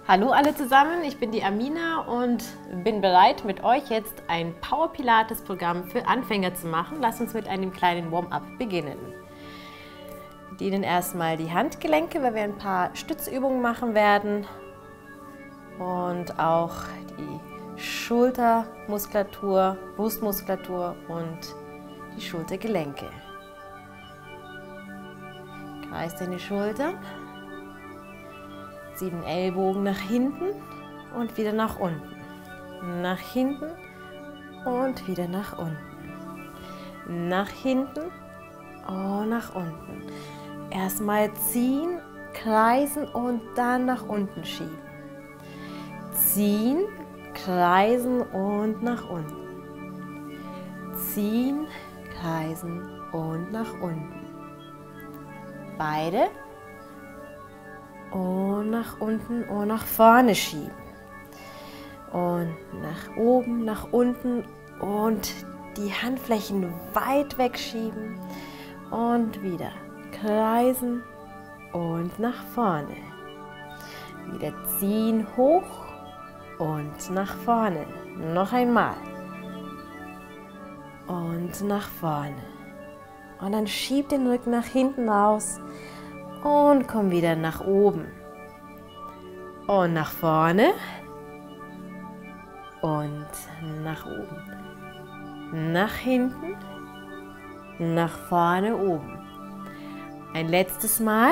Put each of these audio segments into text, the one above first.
Hallo alle zusammen, ich bin die Amina und bin bereit, mit euch jetzt ein Power Pilates Programm für Anfänger zu machen. Lasst uns mit einem kleinen Warm-up beginnen. Wir bedienen erstmal die Handgelenke, weil wir ein paar Stützübungen machen werden und auch die Schultermuskulatur, Brustmuskulatur und die Schultergelenke. Kreis deine Schultern. Zieh den Ellbogen nach hinten und wieder nach unten. Nach hinten und wieder nach unten. Nach hinten und nach unten. Erstmal ziehen, kreisen und dann nach unten schieben. Ziehen, kreisen und nach unten. Ziehen, kreisen und nach unten. Beide. Und nach unten und nach vorne schieben. Und nach oben, nach unten und die Handflächen weit wegschieben. Und wieder kreisen und nach vorne. Wieder ziehen hoch und nach vorne. Noch einmal. Und nach vorne. Und dann schieb den Rücken nach hinten raus. Und komm wieder nach oben. Und nach vorne. Und nach oben. Nach hinten. Nach vorne, oben. Ein letztes Mal.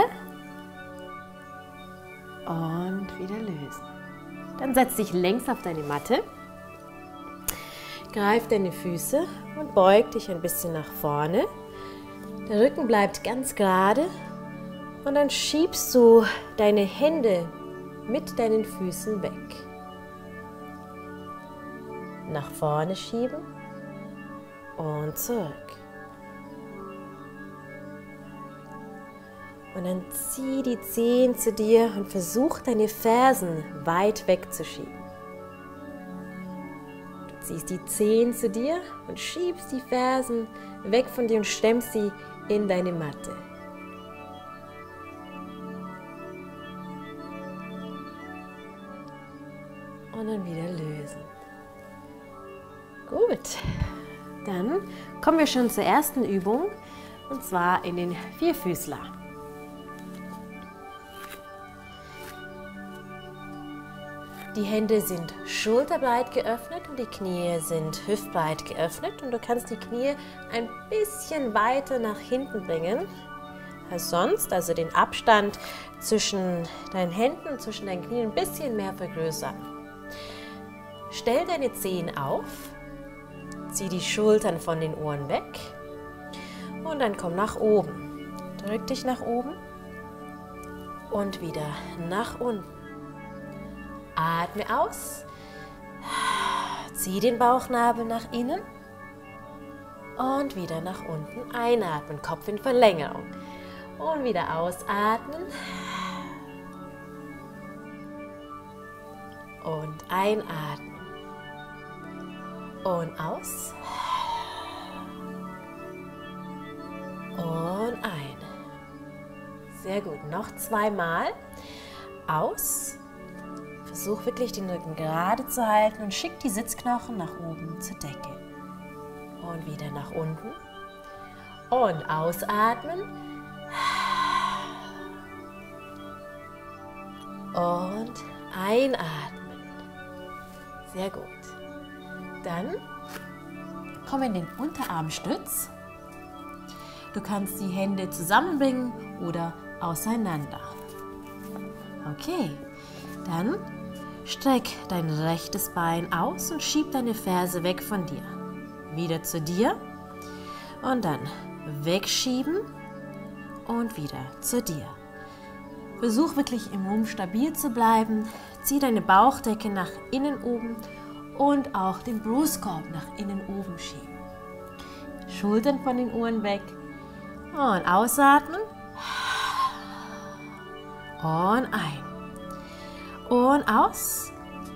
Und wieder lösen. Dann setz dich längs auf deine Matte. Greif deine Füße und beug dich ein bisschen nach vorne. Der Rücken bleibt ganz gerade. Und dann schiebst du deine Hände mit deinen Füßen weg. Nach vorne schieben und zurück. Und dann zieh die Zehen zu dir und versuch deine Fersen weit wegzuschieben. Du ziehst die Zehen zu dir und schiebst die Fersen weg von dir und stemmst sie in deine Matte. Und dann wieder lösen. Gut, dann kommen wir schon zur ersten Übung und zwar in den Vierfüßler. Die Hände sind schulterbreit geöffnet und die Knie sind hüftbreit geöffnet und du kannst die Knie ein bisschen weiter nach hinten bringen als sonst, also den Abstand zwischen deinen Händen und zwischen deinen Knien ein bisschen mehr vergrößern. Stell deine Zehen auf, zieh die Schultern von den Ohren weg und dann komm nach oben. Drück dich nach oben und wieder nach unten. Atme aus, zieh den Bauchnabel nach innen und wieder nach unten einatmen, Kopf in Verlängerung und wieder ausatmen. Und einatmen. Und aus. Und ein. Sehr gut. Noch zweimal. Aus. Versuch wirklich den Rücken gerade zu halten und schick die Sitzknochen nach oben zur Decke. Und wieder nach unten. Und ausatmen. Und einatmen. Sehr gut. Dann komm in den Unterarmstütz. Du kannst die Hände zusammenbringen oder auseinander. Okay, dann streck dein rechtes Bein aus und schieb deine Ferse weg von dir. Wieder zu dir und dann wegschieben und wieder zu dir. Versuch wirklich im Rumpf stabil zu bleiben. Zieh deine Bauchdecke nach innen oben und auch den Brustkorb nach innen oben schieben. Schultern von den Ohren weg und ausatmen und ein und aus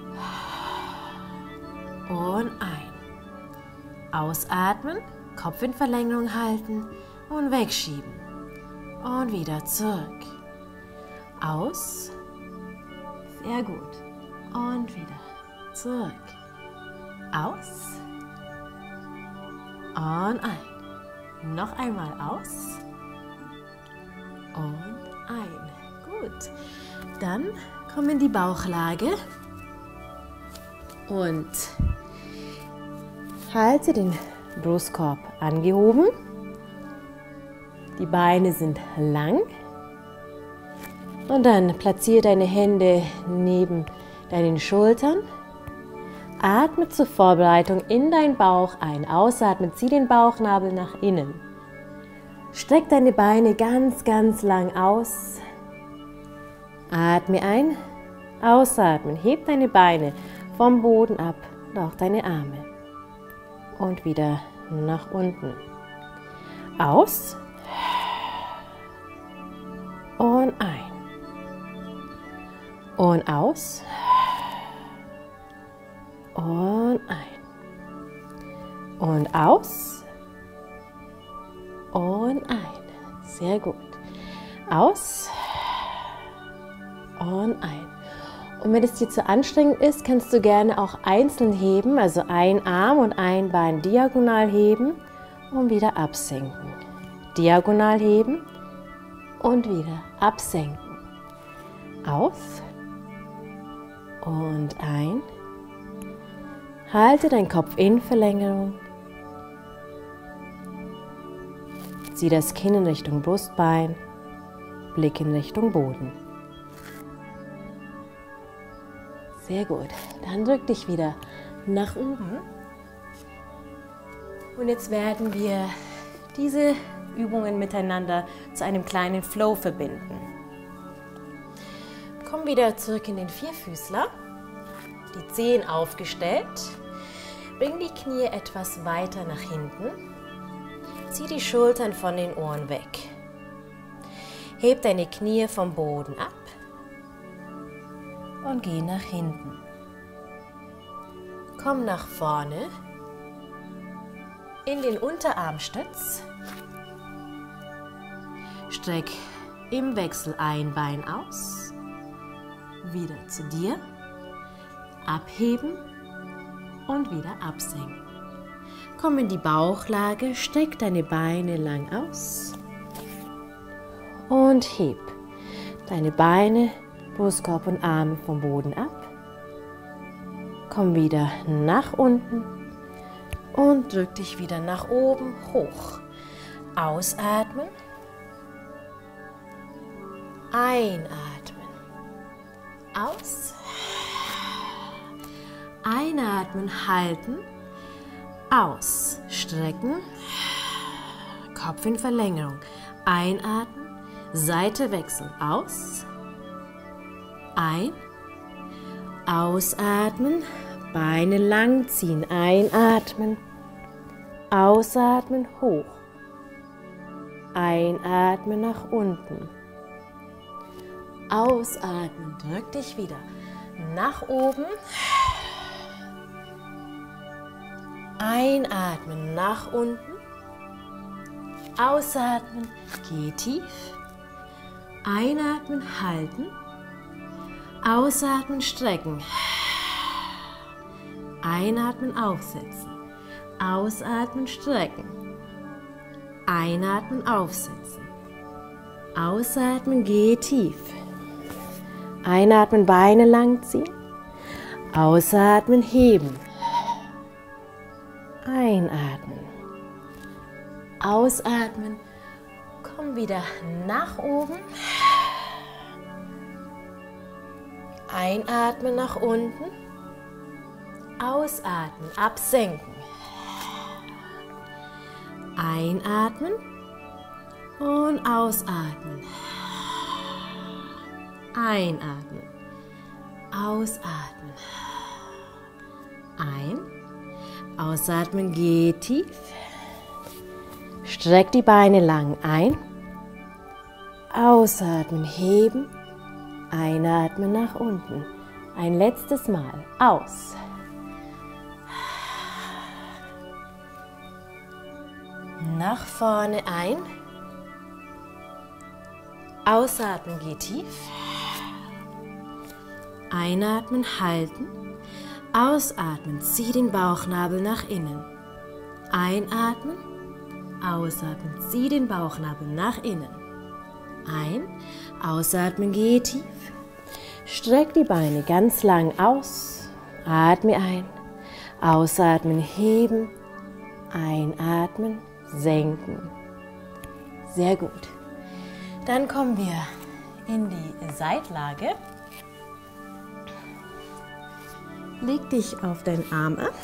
und ein. Ausatmen, Kopf in Verlängerung halten und wegschieben und wieder zurück. Aus. Sehr gut. Und wieder zurück. Aus. Und ein. Noch einmal aus. Und ein. Gut. Dann komm in die Bauchlage. Und halte den Brustkorb angehoben. Die Beine sind lang. Und dann platziere deine Hände neben deinen Schultern. Atme zur Vorbereitung in deinen Bauch ein. Ausatmen, zieh den Bauchnabel nach innen. Streck deine Beine ganz, ganz lang aus. Atme ein, ausatmen. Heb deine Beine vom Boden ab und auch deine Arme. Und wieder nach unten. Aus. Und ein. Und aus. Und ein. Und aus. Und ein. Sehr gut. Aus. Und ein. Und wenn es dir zu anstrengend ist, kannst du gerne auch einzeln heben, also ein Arm und ein Bein diagonal heben und wieder absenken. Diagonal heben und wieder absenken. Aus. Und ein. Halte deinen Kopf in Verlängerung. Zieh das Kinn in Richtung Brustbein, Blick in Richtung Boden. Sehr gut. Dann drück dich wieder nach oben. Und jetzt werden wir diese Übungen miteinander zu einem kleinen Flow verbinden. Komm wieder zurück in den Vierfüßler. Die Zehen aufgestellt. Bring die Knie etwas weiter nach hinten. Zieh die Schultern von den Ohren weg. Heb deine Knie vom Boden ab. Und geh nach hinten. Komm nach vorne in den Unterarmstütz. Streck im Wechsel ein Bein aus. Wieder zu dir. Abheben und wieder absenken. Komm in die Bauchlage, streck deine Beine lang aus. Und heb deine Beine, Brustkorb und Arme vom Boden ab. Komm wieder nach unten und drück dich wieder nach oben hoch. Ausatmen. Einatmen. Aus. Einatmen, halten. Aus. Strecken. Kopf in Verlängerung. Einatmen. Seite wechseln. Aus. Ein, ausatmen, Beine lang ziehen, einatmen, ausatmen, hoch, einatmen nach unten, ausatmen, drück dich wieder nach oben, einatmen nach unten, ausatmen, geh tief, einatmen, halten, ausatmen, strecken. Einatmen, aufsetzen. Ausatmen, strecken. Einatmen, aufsetzen. Ausatmen, geh tief. Einatmen, Beine lang ziehen. Ausatmen, heben. Einatmen. Ausatmen. Komm wieder nach oben. Einatmen nach unten, ausatmen, absenken. Einatmen und ausatmen. Einatmen, ausatmen. Ein, ausatmen, geh tief. Streck die Beine lang ein. Ausatmen, heben. Einatmen nach unten. Ein letztes Mal. Aus. Nach vorne ein. Ausatmen, geh tief. Einatmen, halten. Ausatmen, zieh den Bauchnabel nach innen. Einatmen, ausatmen, zieh den Bauchnabel nach innen. Ein, ausatmen, geh tief. Streck die Beine ganz lang aus. Atme ein. Ausatmen, heben. Einatmen, senken. Sehr gut. Dann kommen wir in die Seitlage. Leg dich auf deinen Arm ab.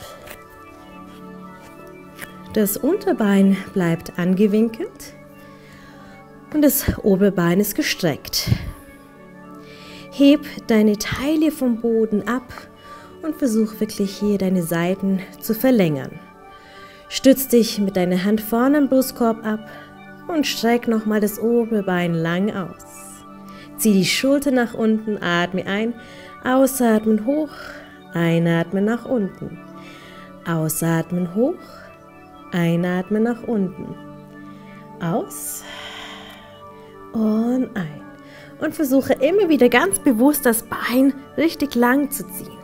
Das Unterbein bleibt angewinkelt und das Oberbein ist gestreckt. Heb deine Taille vom Boden ab und versuch wirklich hier deine Seiten zu verlängern. Stütz dich mit deiner Hand vorne am Brustkorb ab und streck nochmal das Oberbein lang aus. Zieh die Schulter nach unten, atme ein, ausatmen hoch, einatmen nach unten. Ausatmen hoch, einatmen nach unten. Aus und ein. Und versuche immer wieder ganz bewusst das Bein richtig lang zu ziehen.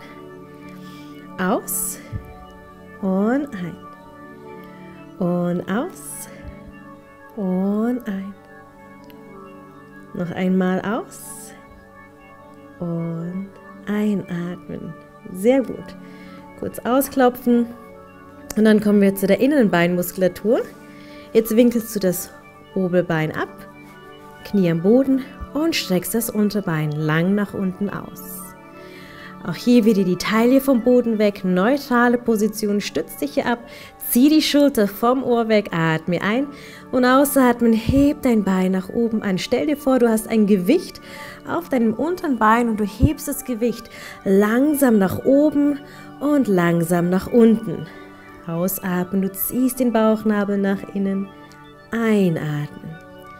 Aus und ein. Und aus und ein. Noch einmal aus und einatmen. Sehr gut. Kurz ausklopfen und dann kommen wir zu der inneren Beinmuskulatur. Jetzt winkelst du das Oberbein ab, Knie am Boden und streckst das Unterbein lang nach unten aus. Auch hier wieder die Taille vom Boden weg, neutrale Position, stütz dich hier ab, zieh die Schulter vom Ohr weg, atme ein und ausatmen, heb dein Bein nach oben an. Stell dir vor, du hast ein Gewicht auf deinem unteren Bein und du hebst das Gewicht langsam nach oben und langsam nach unten. Ausatmen, du ziehst den Bauchnabel nach innen, einatmen.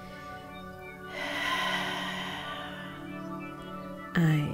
Ein.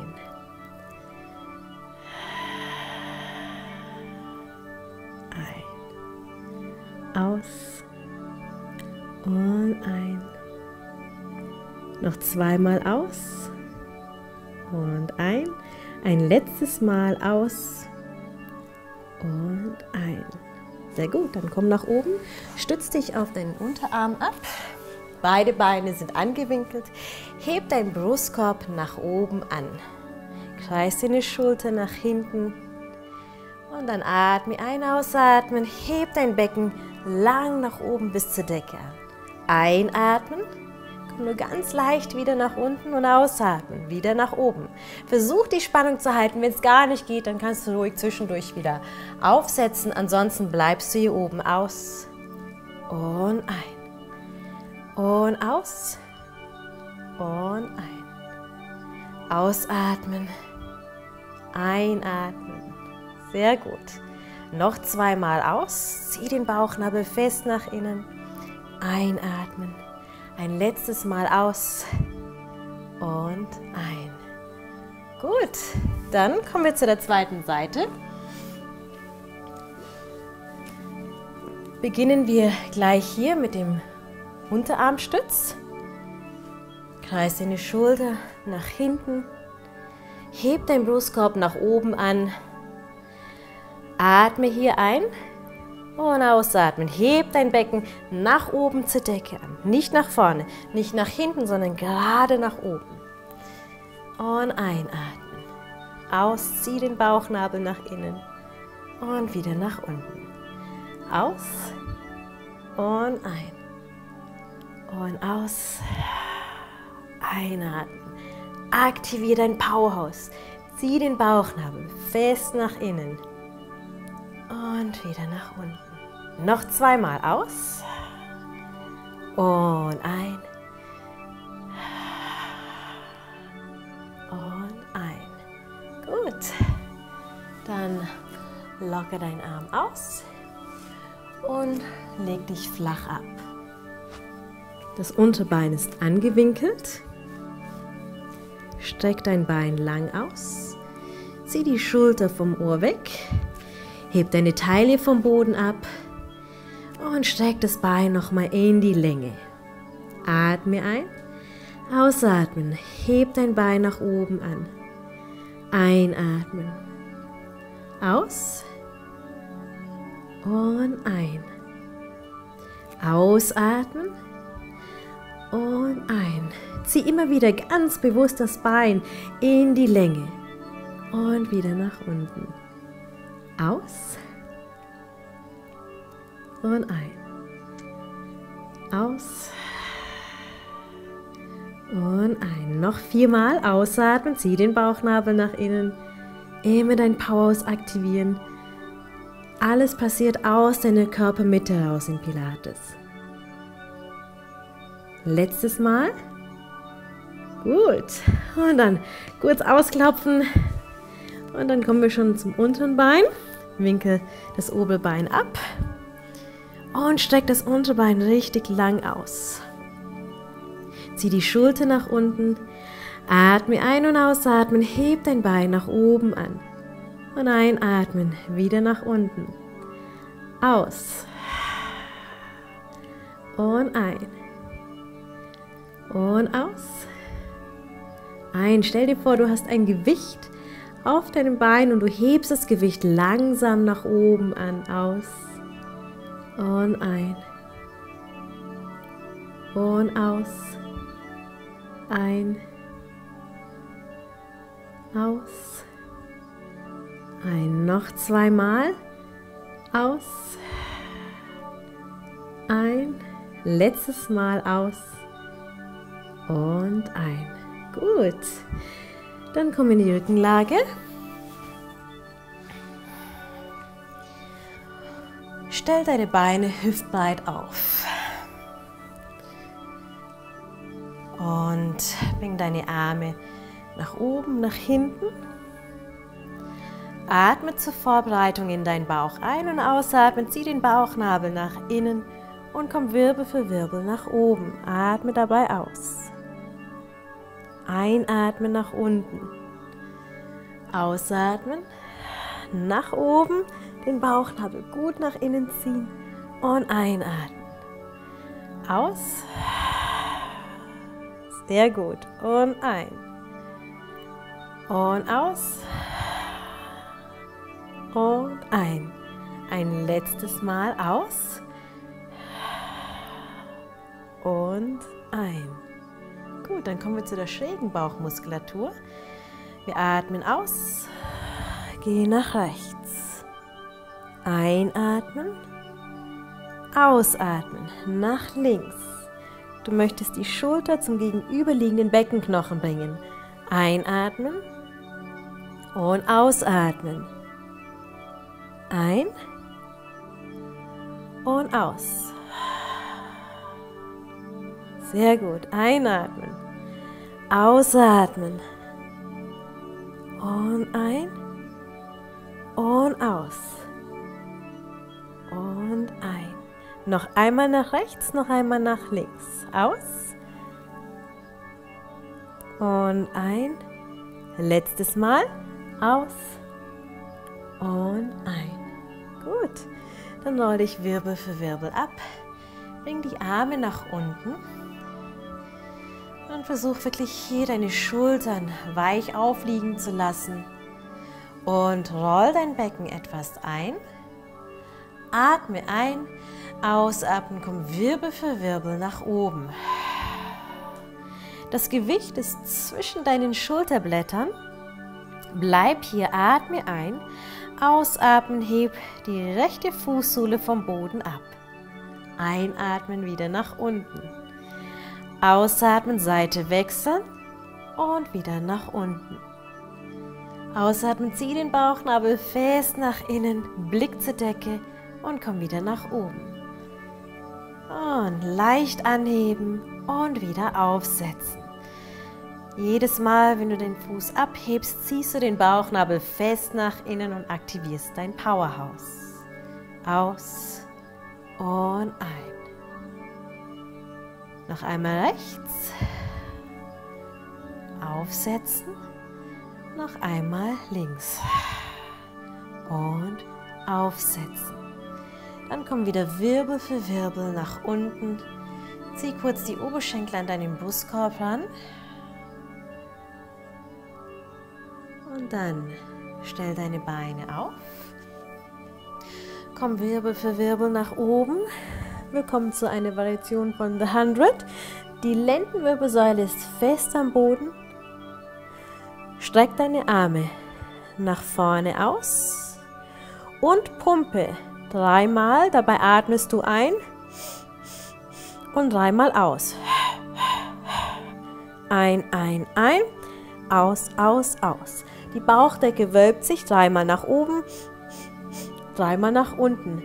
Aus und ein. Noch zweimal aus und ein. Ein letztes Mal aus und ein. Sehr gut, dann komm nach oben, stütz dich auf deinen Unterarm ab. Beide Beine sind angewinkelt. Heb deinen Brustkorb nach oben an. Kreis deine Schulter nach hinten. Und dann atme ein, ausatmen. Heb dein Becken lang nach oben bis zur Decke an. Einatmen. Komm nur ganz leicht wieder nach unten und ausatmen. Wieder nach oben. Versuch die Spannung zu halten. Wenn es gar nicht geht, dann kannst du ruhig zwischendurch wieder aufsetzen. Ansonsten bleibst du hier oben. Aus und ein. Und aus und ein. Ausatmen, einatmen. Sehr gut. Noch zweimal aus. Zieh den Bauchnabel fest nach innen. Einatmen. Ein letztes Mal aus und ein. Gut, dann kommen wir zu der zweiten Seite. Beginnen wir gleich hier mit dem Unterarmstütz. Kreis deine Schulter nach hinten. Heb deinen Brustkorb nach oben an. Atme hier ein und ausatmen. Heb dein Becken nach oben zur Decke an. Nicht nach vorne, nicht nach hinten, sondern gerade nach oben. Und einatmen. Aus, zieh den Bauchnabel nach innen und wieder nach unten. Aus und ein. Und aus, einatmen. Aktiviere dein Powerhouse. Zieh den Bauchnabel fest nach innen und wieder nach unten. Noch zweimal aus und ein und ein. Gut, dann locker deinen Arm aus und leg dich flach ab. Das Unterbein ist angewinkelt. Streck dein Bein lang aus. Zieh die Schulter vom Ohr weg. Heb deine Taille vom Boden ab. Und streck das Bein nochmal in die Länge. Atme ein. Ausatmen. Heb dein Bein nach oben an. Einatmen. Aus. Und ein. Ausatmen. Und ein. Zieh immer wieder ganz bewusst das Bein in die Länge. Und wieder nach unten. Aus. Und ein. Aus. Und ein. Noch 4-mal ausatmen. Zieh den Bauchnabel nach innen. Immer dein Powerhouse aktivieren. Alles passiert aus deiner Körpermitte heraus im Pilates. Letztes Mal. Gut. Und dann kurz ausklopfen. Und dann kommen wir schon zum unteren Bein. Winkel das Oberbein ab. Und streck das Unterbein richtig lang aus. Zieh die Schulter nach unten. Atme ein- und ausatmen. Heb dein Bein nach oben an. Und einatmen. Wieder nach unten. Aus. Und ein. Und aus. Ein. Stell dir vor, du hast ein Gewicht auf deinem Bein und du hebst das Gewicht langsam nach oben an. Aus. Und ein. Und aus. Ein. Aus. Ein. Noch 2-mal. Aus. Ein. Letztes Mal aus. Und ein. Gut. Dann komm in die Rückenlage. Stell deine Beine hüftbreit auf. Und bring deine Arme nach oben, nach hinten. Atme zur Vorbereitung in deinen Bauch ein und ausatmen. Zieh den Bauchnabel nach innen und komm Wirbel für Wirbel nach oben. Atme dabei aus. Einatmen nach unten. Ausatmen. Nach oben. Den Bauchnabel gut nach innen ziehen und einatmen. Aus. Sehr gut. Und ein. Und aus. Und ein. Ein letztes Mal aus. Und ein. Gut, dann kommen wir zu der schrägen Bauchmuskulatur. Wir atmen aus. Gehen nach rechts. Einatmen. Ausatmen. Nach links. Du möchtest die Schulter zum gegenüberliegenden Beckenknochen bringen. Einatmen. Und ausatmen. Ein. Und aus. Sehr gut. Einatmen. Ausatmen. Und ein. Und aus. Und ein. Noch einmal nach rechts, noch einmal nach links. Aus. Und ein. Letztes Mal. Aus. Und ein. Gut. Dann roll dich Wirbel für Wirbel ab. Bring die Arme nach unten. Und versuch wirklich hier deine Schultern weich aufliegen zu lassen. Und roll dein Becken etwas ein. Atme ein, ausatmen, komm Wirbel für Wirbel nach oben. Das Gewicht ist zwischen deinen Schulterblättern. Bleib hier, atme ein, ausatmen, heb die rechte Fußsohle vom Boden ab. Einatmen, wieder nach unten. Ausatmen, Seite wechseln und wieder nach unten. Ausatmen, zieh den Bauchnabel fest nach innen, Blick zur Decke und komm wieder nach oben. Und leicht anheben und wieder aufsetzen. Jedes Mal, wenn du den Fuß abhebst, ziehst du den Bauchnabel fest nach innen und aktivierst dein Powerhouse. Aus und ein. Noch einmal rechts. Aufsetzen. Noch einmal links. Und aufsetzen. Dann kommen wieder Wirbel für Wirbel nach unten. Zieh kurz die Oberschenkel an deinen Brustkorb ran. Und dann stell deine Beine auf. Komm Wirbel für Wirbel nach oben. Willkommen zu einer Variation von The 100. Die Lendenwirbelsäule ist fest am Boden. Streck deine Arme nach vorne aus und pumpe 3-mal. Dabei atmest du ein und 3-mal aus. Ein, aus, aus, aus. Die Bauchdecke wölbt sich 3-mal nach oben, 3-mal nach unten.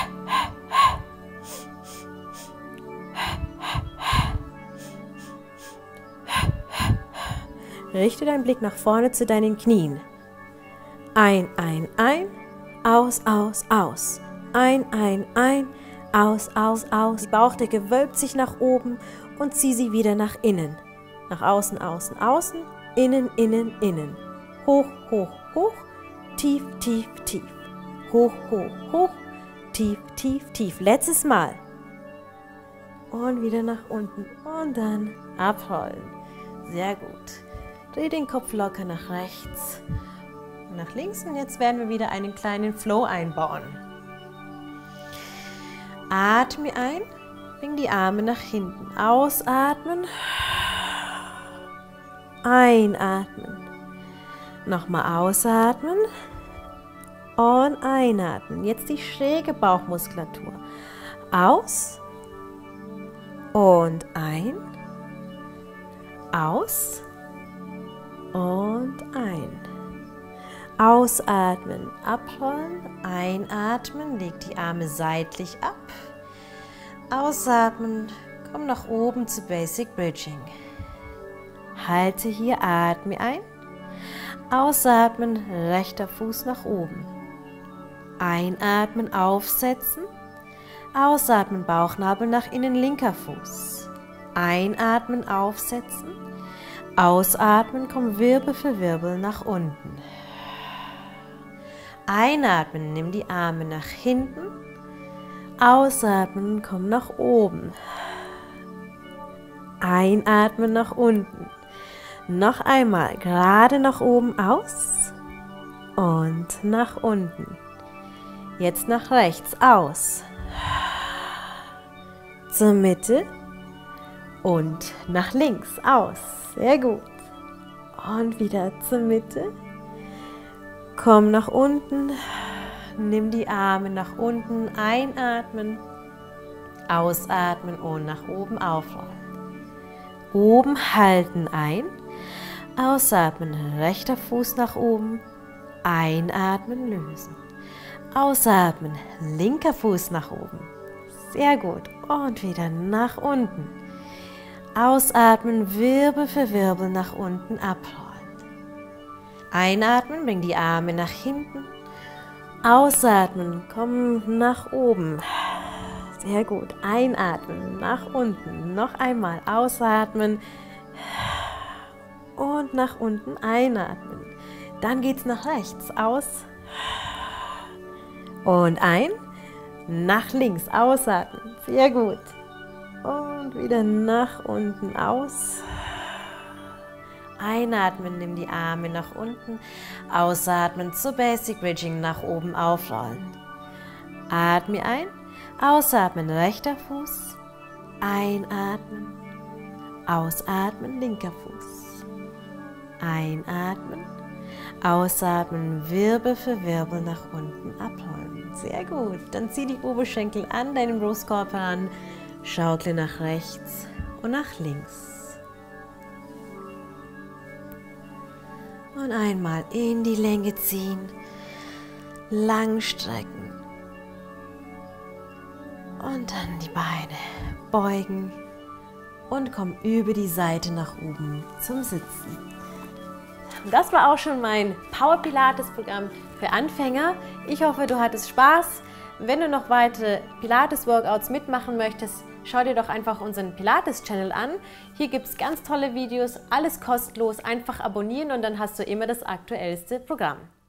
Richte deinen Blick nach vorne zu deinen Knien. Ein, aus, aus, aus. Ein, aus, aus, aus. Die Bauchdecke wölbt sich nach oben und zieh sie wieder nach innen. Nach außen, außen, außen. Innen, innen, innen. Hoch, hoch, hoch. Tief, tief, tief. Hoch, hoch, hoch. Tief, tief, tief. Letztes Mal. Und wieder nach unten. Und dann abrollen. Sehr gut. Dreh den Kopf locker nach rechts und nach links. Und jetzt werden wir wieder einen kleinen Flow einbauen. Atme ein, bring die Arme nach hinten. Ausatmen. Einatmen. Nochmal ausatmen. Und einatmen. Jetzt die schräge Bauchmuskulatur. Aus. Und ein. Aus. Und ein. Ausatmen, abrollen, einatmen, leg die Arme seitlich ab. Ausatmen, komm nach oben zu Basic Bridging. Halte hier, atme ein. Ausatmen, rechter Fuß nach oben. Einatmen, aufsetzen. Ausatmen, Bauchnabel nach innen, linker Fuß. Einatmen, aufsetzen. Ausatmen, komm Wirbel für Wirbel nach unten. Einatmen, nimm die Arme nach hinten. Ausatmen, komm nach oben. Einatmen nach unten. Noch einmal, gerade nach oben aus. Und nach unten. Jetzt nach rechts aus. Zur Mitte. Und nach links aus. Sehr gut. Und wieder zur Mitte. Komm nach unten. Nimm die Arme nach unten. Einatmen. Ausatmen und nach oben aufrollen. Oben halten ein. Ausatmen. Rechter Fuß nach oben. Einatmen, lösen. Ausatmen. Linker Fuß nach oben. Sehr gut. Und wieder nach unten. Ausatmen, Wirbel für Wirbel nach unten abrollen. Einatmen, bring die Arme nach hinten. Ausatmen, komm nach oben. Sehr gut. Einatmen, nach unten. Noch einmal ausatmen. Und nach unten einatmen. Dann geht's nach rechts. Aus. Und ein. Nach links. Ausatmen. Sehr gut. Und wieder nach unten aus. Einatmen, nimm die Arme nach unten. Ausatmen zu Basic Bridging, nach oben aufrollen. Atme ein. Ausatmen, rechter Fuß. Einatmen. Ausatmen, linker Fuß. Einatmen. Ausatmen, Wirbel für Wirbel nach unten abrollen. Sehr gut. Dann zieh die Oberschenkel an deinem Brustkorb heran. Schaukle nach rechts und nach links. Und einmal in die Länge ziehen, lang strecken und dann die Beine beugen und komm über die Seite nach oben zum Sitzen. Und das war auch schon mein Power Pilates Programm für Anfänger. Ich hoffe, du hattest Spaß. Wenn du noch weitere Pilates Workouts mitmachen möchtest, schau dir doch einfach unseren Pilates-Channel an. Hier gibt es ganz tolle Videos, alles kostenlos, einfach abonnieren und dann hast du immer das aktuellste Programm.